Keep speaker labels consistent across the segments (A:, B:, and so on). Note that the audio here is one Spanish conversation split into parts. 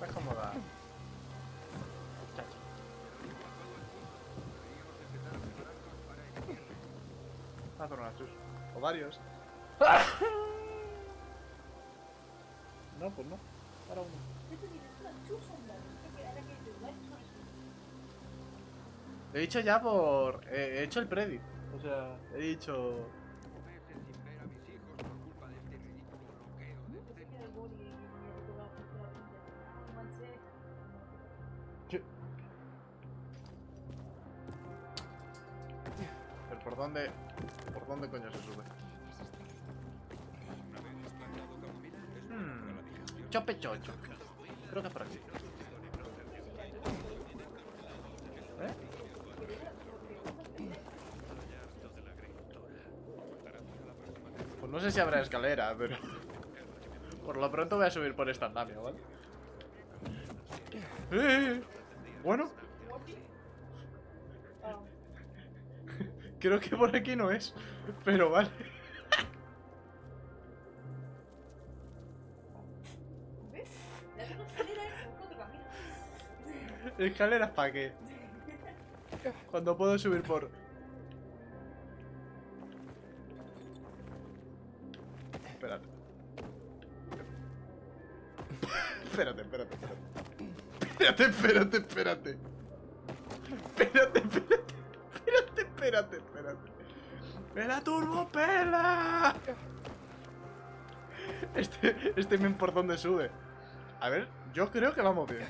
A: Está cómoda. Chachi. Hacer una chus. O varios. No, pues no. Para uno. He dicho ya por... he hecho el predi. O sea, he dicho... Pero ¿por dónde? ¿Por dónde coño se sube? Chope chocho. Creo que es por aquí. ¿Eh? Pues no sé si habrá escalera, pero... Por lo pronto voy a subir por esta andamio, ¿vale? Bueno. Creo que por aquí no es. Pero vale. ¿Escaleras para qué? Cuando puedo subir por... Espérate. Espérate. Espérate. ¡Pela turbo, pela! Este men por dónde sube. A ver, yo creo que vamos bien.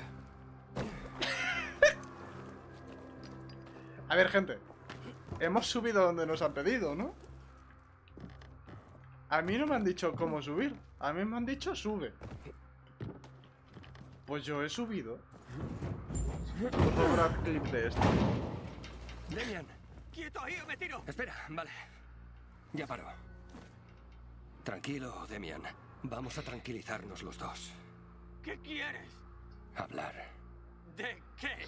A: A ver, gente. Hemos subido donde nos han pedido, ¿no? A mí no me han dicho cómo subir. A mí me han dicho sube. Pues yo he subido. ¿Cómo habrá clip de esto?
B: Demian. ¡Quieto ahí o me tiro! Espera, vale. Ya paro. Tranquilo, Demian. Vamos a tranquilizarnos los dos.
C: ¿Qué quieres?
B: Hablar.
C: ¿De qué?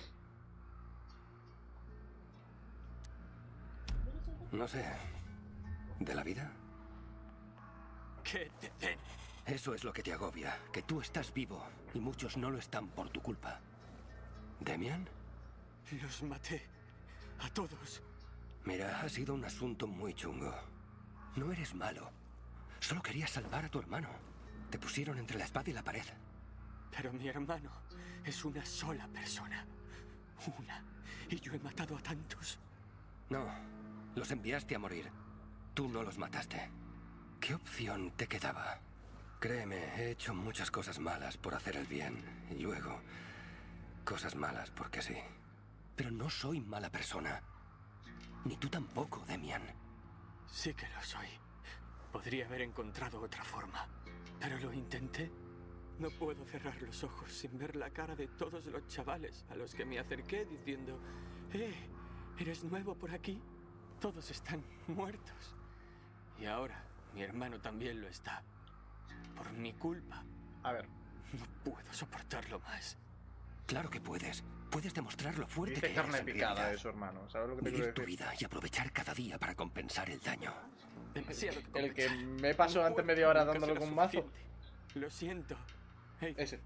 B: No sé. ¿De la vida?
C: Que te den.
B: Eso es lo que te agobia. Que tú estás vivo y muchos no lo están por tu culpa. ¿Demian?
C: Los maté. A todos.
B: Mira, ha sido un asunto muy chungo. No eres malo. Solo querías salvar a tu hermano. Te pusieron entre la espada y la pared.
C: Pero mi hermano es una sola persona. Una. Y yo he matado a tantos.
B: No. Los enviaste a morir. Tú no los mataste. ¿Qué opción te quedaba? Créeme, he hecho muchas cosas malas por hacer el bien. Y luego, cosas malas porque sí. Pero no soy mala persona. Ni tú tampoco, Demian.
C: Sí que lo soy. Podría haber encontrado otra forma. Pero lo intenté. No puedo cerrar los ojos sin ver la cara de todos los chavales a los que me acerqué diciendo: ¿eres nuevo por aquí? Todos están muertos. Y ahora mi hermano también lo está. Por mi culpa.
A: A ver.
C: No puedo soportarlo más.
B: Claro que puedes. Puedes demostrar lo fuerte
A: Dice
B: que
A: carne
B: eres en
A: picada
B: realidad.
A: de su hermano. ¿Sabes lo que te quiero
B: Vivir tu
A: decir?
B: vida y aprovechar cada día para compensar el daño.
C: Demasiado que
A: El que
C: compensar.
A: me paso
C: No
A: antes
C: puedo,
A: media hora
C: nunca
A: dándole
C: será
A: con un mazo.
C: suficiente. Lo siento. Hey,
A: Ese.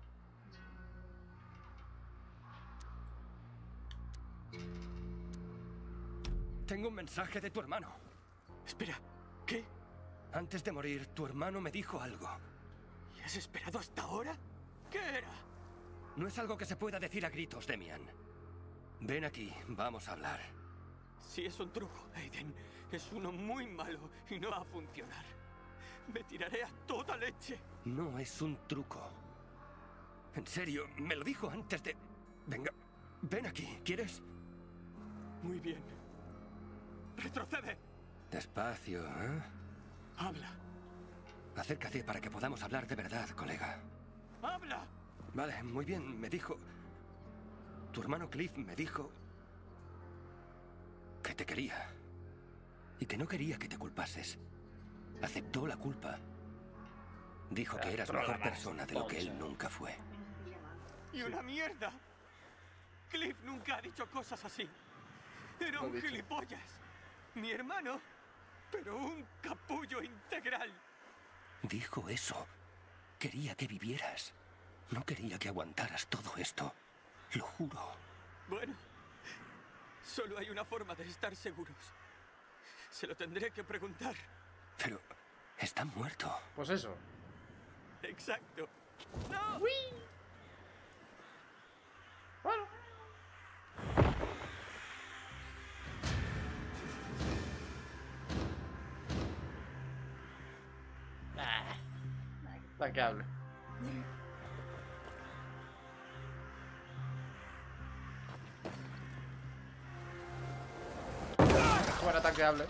B: Tengo un mensaje de tu hermano.
C: espera. ¿Qué?
B: Antes de morir, tu hermano me dijo algo.
C: ¿Y has esperado hasta ahora? ¿Qué era?
B: No es algo que se pueda decir a gritos, Demian. Ven aquí, vamos a hablar.
C: Si es un truco, Aiden, es uno muy malo y no va a funcionar. Me tiraré a toda leche.
B: No es un truco. En serio, me lo dijo antes de... Venga, ven aquí, ¿quieres?
C: Muy bien. Retrocede.
B: Despacio, ¿eh?
C: Habla.
B: Acércate para que podamos hablar de verdad, colega.
C: Habla.
B: Vale, muy bien, me dijo... Tu hermano Cliff me dijo... que te quería. Y que no quería que te culpases. Aceptó la culpa. Dijo que eras mejor persona de lo que él nunca fue.
C: Y una mierda. Cliff nunca ha dicho cosas así. Era
A: Lo
C: un
A: he dicho.
C: gilipollas. Mi hermano, pero un capullo integral.
B: Dijo eso. Quería que vivieras. No quería que aguantaras todo esto. Lo juro.
C: Bueno, solo hay una forma de estar seguros. Se lo tendré que preguntar.
B: Pero está muerto.
A: Pues eso.
C: Exacto. ¡No!
A: Bueno. Tanqueable. Es como era tanqueable.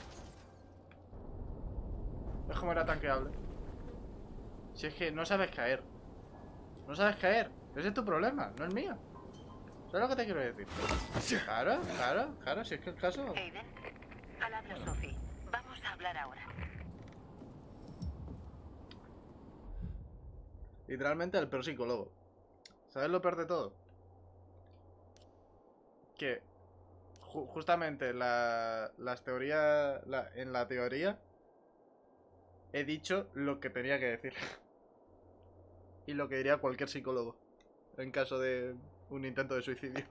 A: Es como era tanqueable. Si es que no sabes caer. No sabes caer. Ese es tu problema, no el mío. ¿Sabes lo que te quiero decir? Claro, claro, claro. Si es que el caso...
D: Aiden, al habla Sophie. Vamos a hablar ahora.
A: Literalmente el peor psicólogo. ¿Sabes lo peor de todo? Que justamente las teorías... en la teoría he dicho lo que tenía que decir. Y lo que diría cualquier psicólogo en caso de un intento de suicidio.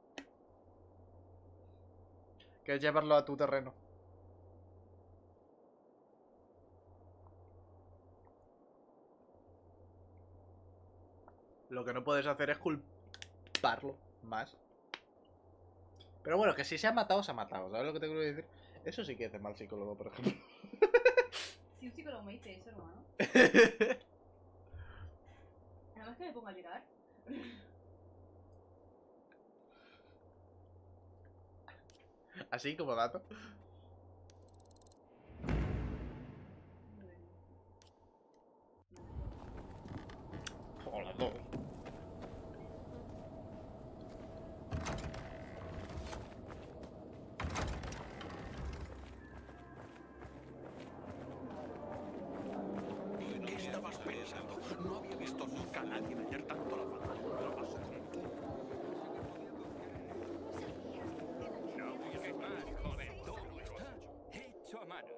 A: Que es llevarlo a tu terreno. Lo que no puedes hacer es culparlo más. Pero bueno, que si se ha matado, se ha matado. ¿Sabes lo que te quiero decir? Eso sí que es mal psicólogo, por ejemplo.
E: Si un psicólogo me dice eso, hermano. Nada más que me pongo a llorar.
A: Así como dato. Hola, todo.
F: ¿Qué estabas pensando? No había visto nunca a nadie meter tanto la pata.
B: Hecho a mano.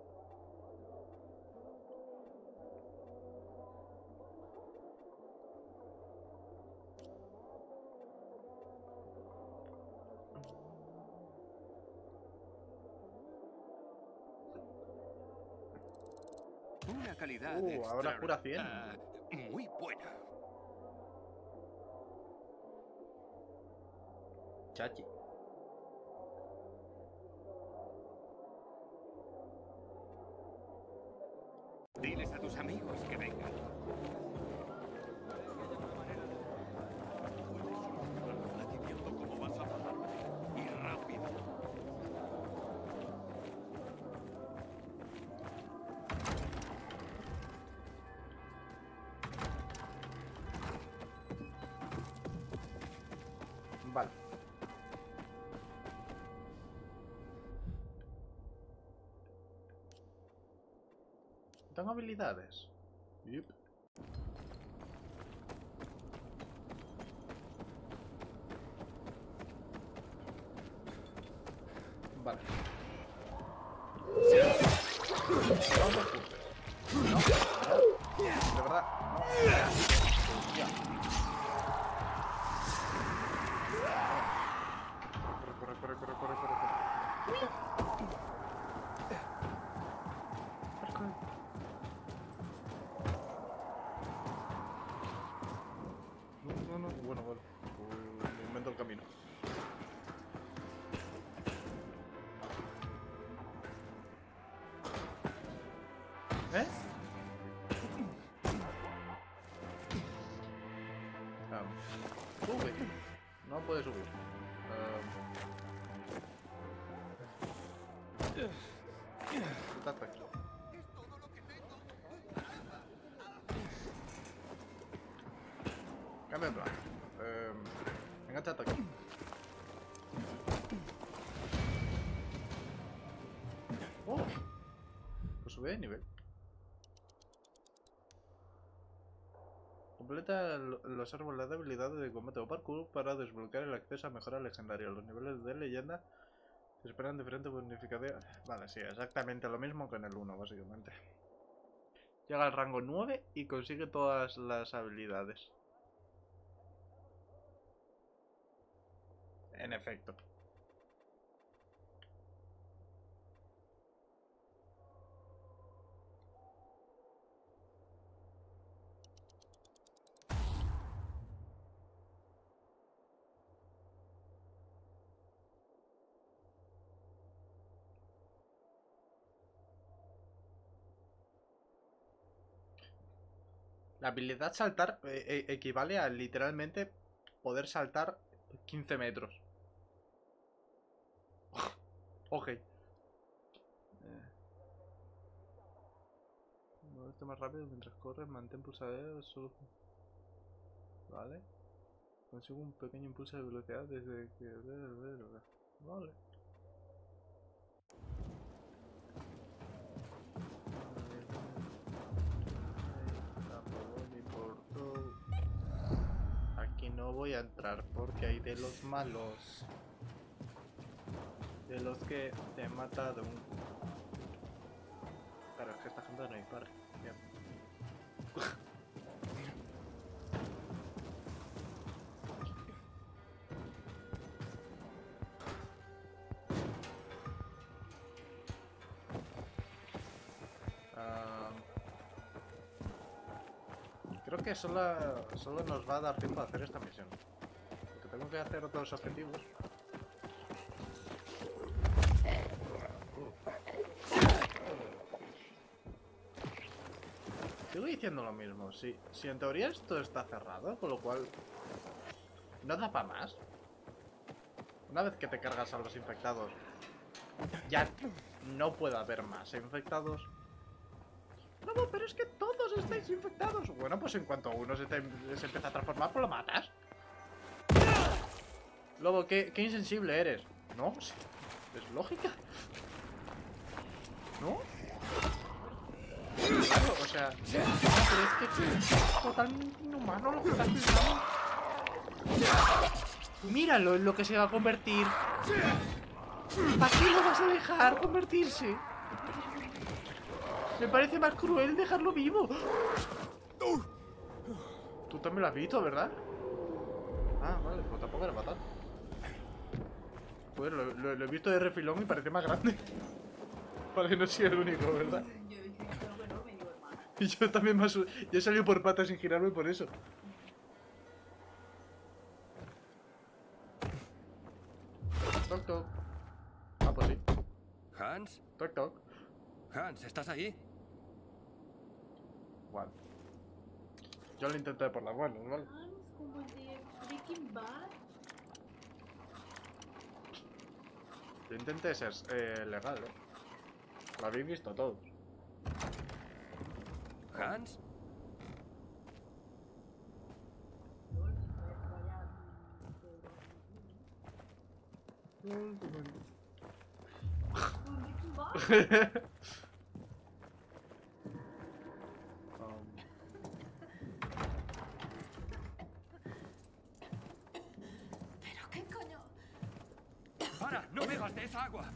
B: Una calidad
A: ahora cura 100.
B: muy buena.
A: Chachi.
B: Diles a tus amigos que vengan.
F: Nadie viendo cómo vas a matarte. Y rápido.
A: Vale. ¿Tengo habilidades? Yep. Vale. No te ocupes. No, de verdad. Hostia. Corre. No, bueno, vale. Me invento el camino. ¿Eh? Sube. No puede subir. Quítate aquí. Cambia de plan. Enganchate aquí. Oh. Pues sube de nivel. Completa los árboles de habilidades de combate o parkour para desbloquear el acceso a mejoras legendarias. Los niveles de leyenda se esperan diferentes bonificaciones. Vale, sí, exactamente lo mismo que en el 1, básicamente. Llega al rango 9 y consigue todas las habilidades. En efecto. La habilidad saltar equivale a literalmente poder saltar 15 metros. Ok. Muévete más rápido mientras corres, mantén pulsadero, solo... Vale. Consigo un pequeño impulso de velocidad desde que... Vale. Aquí no voy a entrar porque hay de los malos. De los que te he matado. Claro, es que esta gente no hay par. Creo que solo nos va a dar tiempo a hacer esta misión. Porque tengo que hacer otros objetivos. Sigo diciendo lo mismo. Si en teoría esto está cerrado, con lo cual no da para más. Una vez que te cargas a los infectados, ya no puede haber más infectados. No, pero es que todos estáis infectados. Bueno, pues en cuanto uno se empieza a transformar, pues lo matas. Lobo, qué insensible eres. No, es lógica. ¿No? Claro, o sea, pero es que es totalmente inhumano lo que estás pensando. Míralo en lo que se va a convertir. ¿Para qué lo vas a dejar convertirse? Me parece más cruel dejarlo vivo. Tú también lo has visto, ¿verdad? Ah, vale, pues tampoco era matar. Pues lo he visto de refilón y parece más grande. Vale, no soy el único, ¿verdad?
E: Yo dije que no, me digo, hermano.
A: Y yo también yo he salido por patas sin girarme por eso. Toc toc. Ah, pues sí.
B: ¿Hans?
A: Toc toc.
B: Hans, ¿estás ahí?
A: Bueno. Yo lo intenté por las buenas, ¿vale?
E: Hans, como el de Breaking Bad.
A: Yo intenté ser legal, ¿eh? Lo habéis visto todos.
B: ¿Hans?
E: Breaking Bad.
G: ¿Pero qué coño?
B: ¡Para! ¡No bebas de esa agua!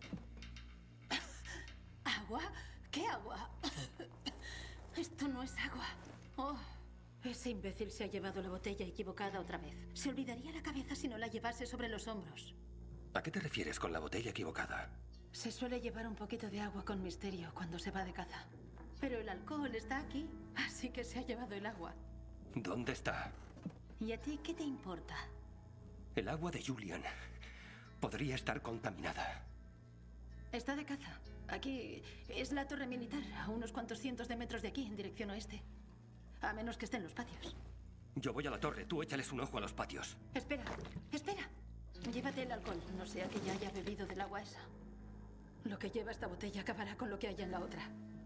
G: ¿Agua? ¿Qué agua? Esto no es agua. Oh, ese imbécil se ha llevado la botella equivocada otra vez. Se olvidaría la cabeza si no la llevase sobre los hombros.
B: ¿A qué te refieres con la botella equivocada?
G: Se suele llevar un poquito de agua con misterio cuando se va de caza. Pero el alcohol está aquí, así que se ha llevado el agua.
B: ¿Dónde está?
G: ¿Y a ti qué te importa?
B: El agua de Julian podría estar contaminada.
G: Está de caza. Aquí es la torre militar, a unos cuantos cientos de metros de aquí, en dirección oeste. A menos que esté en los patios.
B: Yo voy a la torre, tú échales un ojo a los patios.
G: Espera, espera. Llévate el alcohol, no sea que ya haya bebido del agua esa. Lo que lleva esta botella acabará con lo que haya en la otra.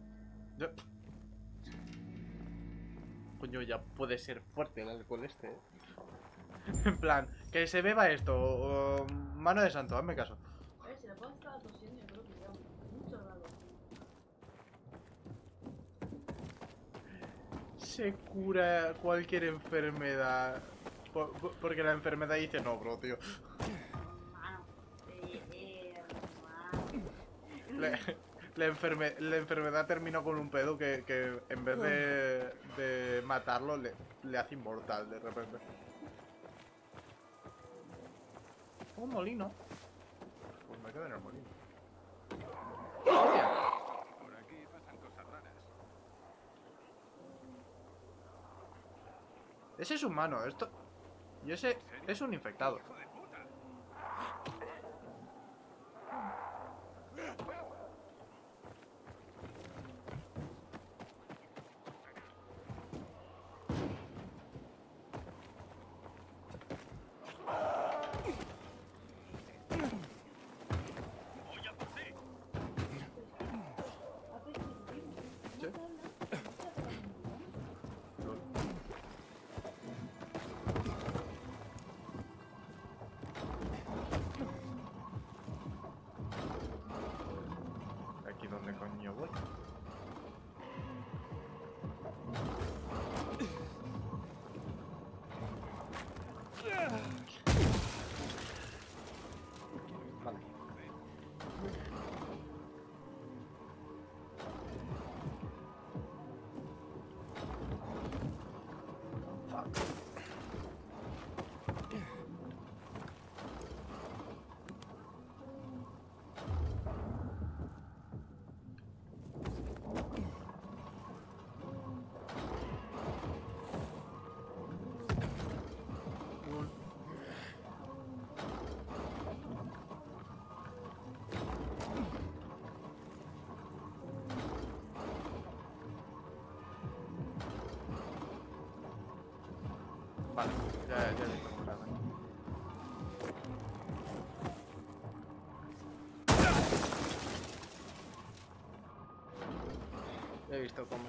A: Coño, ya puede ser fuerte el alcohol este, ¿eh? En plan, que se beba esto. Mano de santo, hazme caso.
E: A ver, si la puedo estar tosiendo, yo creo que ya. Mucho rato.
A: Se cura cualquier enfermedad. Porque la enfermedad dice no, bro, tío.
E: Hermano.
A: La enfermedad terminó con un pedo que en vez de matarlo le hace inmortal de repente. Un molino. Pues me quedo en el molino. ¡Hostia!
F: Por aquí pasan cosas raras.
A: Ese es humano, esto... Y ese es un infectado.
F: ¡Hijo de puta! ¡Voy a por ti!
A: ¿Sí? Lol. ¿Aquí dónde coño voy? Vale. Fuck. Vale, ya he visto cómo se hace. Ya he visto cómo.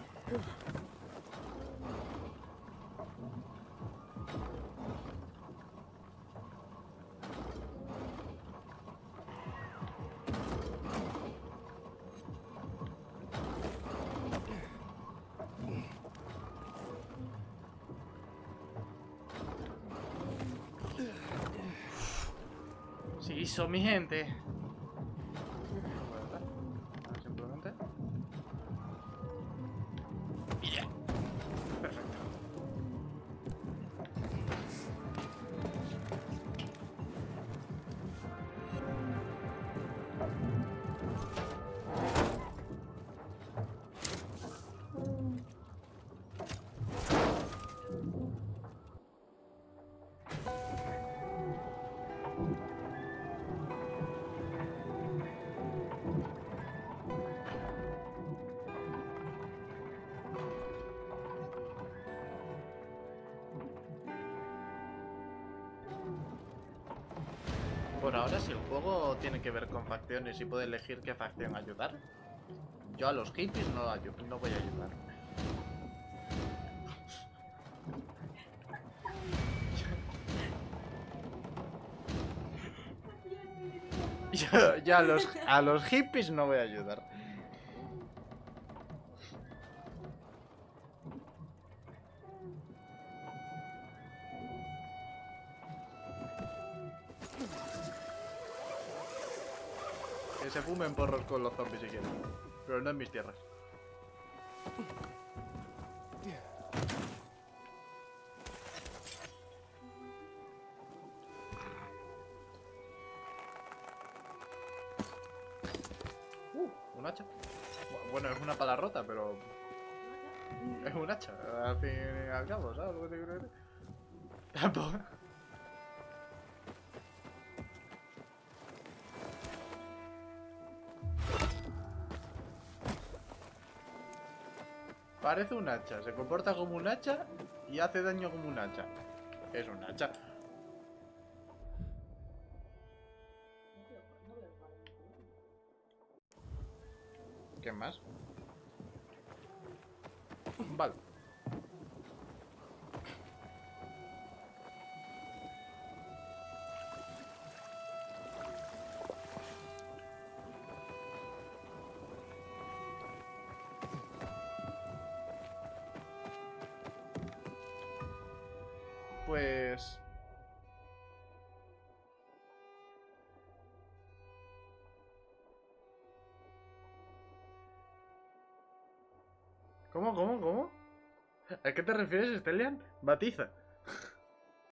A: Sí, hizo mi gente. Simplemente. Y ya. Perfecto. Por ahora, si el juego tiene que ver con facciones y puede elegir qué facción ayudar, yo a los hippies no voy a ayudar. Yo a los hippies no voy a ayudar. Que se fumen porros con los zombies si quieren. Pero no en mis tierras. Un hacha. Bueno, es una pala rota, pero... Es un hacha, al fin y al cabo, ¿sabes lo que te quiero decir? Tampoco... Parece un hacha, se comporta como un hacha y hace daño como un hacha. Es un hacha. ¿Qué más? Vale. Pues... ¿Cómo? ¿A qué te refieres, Stelian? Batiza.